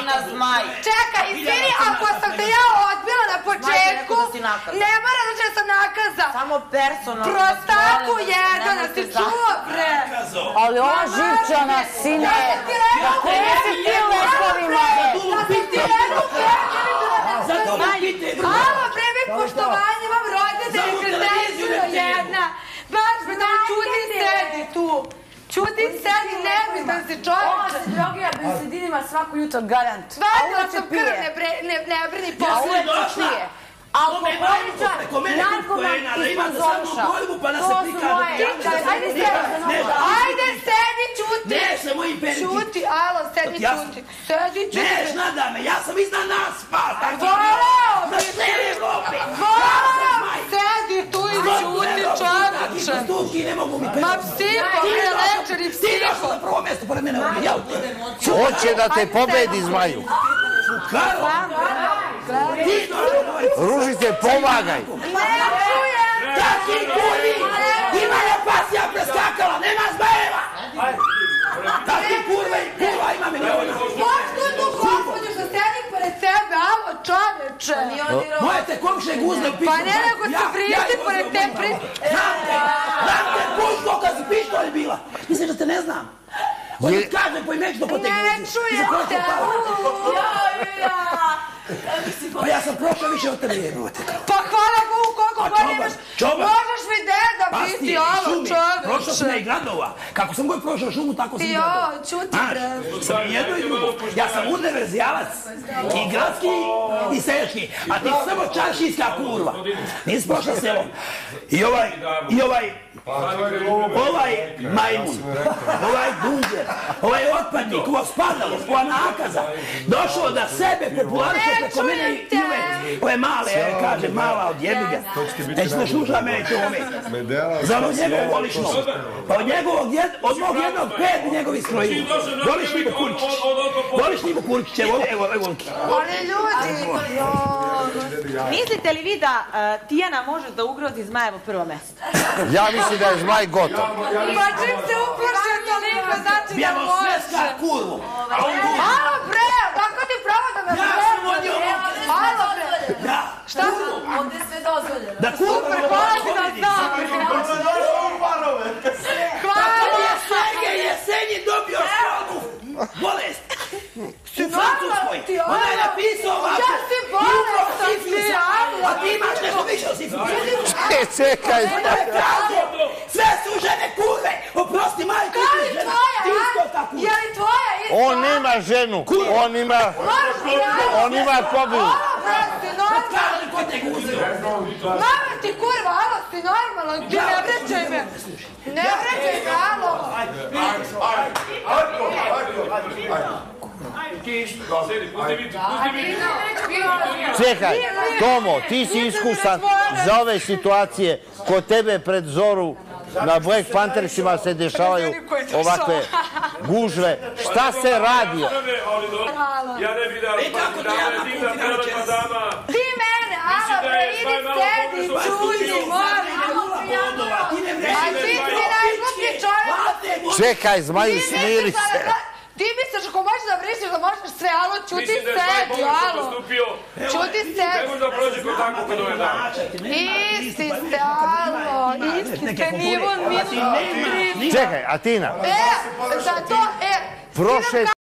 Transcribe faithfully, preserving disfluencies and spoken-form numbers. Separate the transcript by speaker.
Speaker 1: na zmaj.
Speaker 2: Čekaj, izvini, ako sam te ja odbila na početku, ne mora da će sam nakaza.
Speaker 1: Samo personalno.
Speaker 2: Prostaku jedan, si čuo, bre.
Speaker 3: Ali ova živčana, sine, da koje si ti leskovima je?
Speaker 2: Da sam ti jednu pekara. Alo, bre, mi poštovanje, imam roditelji, kretenčina jedna. Baš me da čuti sedi tu. Čuti sedi, nebitan si čovječe.
Speaker 3: Ova se drogira bensedinima svako jutro, garant.
Speaker 2: Vadila sam krv, ne brini
Speaker 3: A
Speaker 2: posle.
Speaker 3: uvek se pije. Alkoholičar, narkoman i sponzoriša. To su moje. Ajde sedi.
Speaker 2: Ajde sedi, čuti.
Speaker 4: Ne se mojim periti.
Speaker 2: Čuti, alo, sedi, čuti. Sedi, čuti.
Speaker 4: Neš nada me, ja sam iznad nas, pa tako.
Speaker 2: Volao
Speaker 4: Na
Speaker 2: bi
Speaker 4: sve Evrope.
Speaker 2: Volao, sedi tu i čuti, čovječe.
Speaker 4: Stuki ne mogu mi periti.
Speaker 2: Ma psiho, bre, lečer i
Speaker 4: Ti došla
Speaker 2: psiho.
Speaker 4: na prvo mjesto pored mene ovdje, ja u tebe.
Speaker 5: Hoće da te pobedi, Zmaju.
Speaker 4: Karo, ti došla na ovaj...
Speaker 5: Ružice, pomagaj.
Speaker 2: Ne čujem.
Speaker 4: Taki kurvi, ima je pasija preskakala, nema zbajeva. Taki kurva i kurva ima miliona.
Speaker 2: Možda tu gospodin što sedi pored sebe, alo, čovječe.
Speaker 4: Moje te komše guzne u pištolj.
Speaker 2: Pa ne, nego su vrišti pored te pri...
Speaker 4: Znam te, znam te puško kad si pištolj bila. Misliš da te ne znam? Oni kaže poimečno ko te guzi.
Speaker 2: Ne čujem te.
Speaker 4: Pa ja sam prošao više od tebe jebote.
Speaker 2: Pa hvala Bogu koliko
Speaker 4: Pa
Speaker 2: bolje
Speaker 4: čobar,
Speaker 2: imaš.
Speaker 4: čobar.
Speaker 2: Možeš mi deda biti,
Speaker 4: Pastije,
Speaker 2: alo,
Speaker 4: šumi, prošao sam ja i
Speaker 2: čovječe.
Speaker 4: gradova. Kako sam god prošao šumu, tako sam i
Speaker 2: Jo,
Speaker 4: gradova.
Speaker 2: čuti,
Speaker 4: Znaš,
Speaker 2: bre.
Speaker 4: sam i jedno i drugo. Ja sam univerzijalac. I gradski i seljački. A ti samo čaršijska kurva. Nisi prošla selom. I ovaj, i ovaj, ovaj majmun, ovaj dunđer, ovaj otpadnik, ovo spadalo, ova nakaza, došao da sebe populariše preko mene i uvek ove male, ja kažem, mala od jebiga. Neće da sluša mene tome. Za onog njegovog volišnog. Pa od njegovog, od mog jednog pet njegovi stroji. Voliš Nimo Kuričić. Voliš Nimo Kuričić, evo, evo, evo.
Speaker 2: Ali ljudi,
Speaker 1: Mislite li vi da Tijana može da ugrozi Zmajevo prvo mjesto?
Speaker 5: Ja mislim da je Zmaj gotov.
Speaker 2: pa čim se uplašio toliko, znači da
Speaker 4: Bijemo sve
Speaker 2: može.
Speaker 4: ska kurvu.
Speaker 2: Alo, bre, tako ti pravo da me
Speaker 4: Ja sam vodio ovdje.
Speaker 2: Alo, bre.
Speaker 4: Da.
Speaker 2: Šta?
Speaker 3: Ovdje sve dozvoljeno.
Speaker 4: Da kurvu
Speaker 2: Super, hvala ti da znam. Hvala.
Speaker 4: Sergej Jesenjin dobio stravu bolest. U Francuskoj. Ona je napisao ovako.
Speaker 2: Ja si bolestan, ti, alo.
Speaker 4: A ti imaš nešto više od sifilisa.
Speaker 5: E, čekaj.
Speaker 4: Ona je kazao. Sve su žene kurve. Oprosti, majko,
Speaker 2: Da
Speaker 4: ti
Speaker 2: li
Speaker 4: žena.
Speaker 2: tvoja,
Speaker 4: Ti isto
Speaker 2: a?
Speaker 4: tako.
Speaker 2: Je li tvoja isto?
Speaker 5: On nema ženu. On ima... On ima kobilu.
Speaker 2: Alo, bre, si normalan.
Speaker 4: Kaži ko te guzio.
Speaker 2: Mama ti kurva, alo, si normalan. Ti ne vrećaj me. Ne vrećaj me, alo.
Speaker 5: Čekaj, Tomo, ti si iskusan za ove situacije. Kod tebe pred zoru na Black Panthersima se dešavaju ovakve gužve. Šta se radi?
Speaker 6: Ja ne bih dao pa dama, ti da prelema dama.
Speaker 2: Ti mene, alo, bre, idi sedi, čuti, molim. A ti si najgluplji čovjek.
Speaker 5: Čekaj, Zmaju, smiri se.
Speaker 2: Ti misliš ako možeš da vrištiš da možeš sve, alo, čuti
Speaker 6: Mislim da je
Speaker 2: sedi,
Speaker 6: Zmaj
Speaker 2: alo.
Speaker 6: postupio.
Speaker 2: Čuti
Speaker 6: Ne
Speaker 2: sedi.
Speaker 6: može da prođe kod tako kod ove dama.
Speaker 2: Isti ste, alo, isti ste, nivo, minus, tri.
Speaker 5: Čekaj, Atina.
Speaker 2: E, za to, e,
Speaker 5: Prošle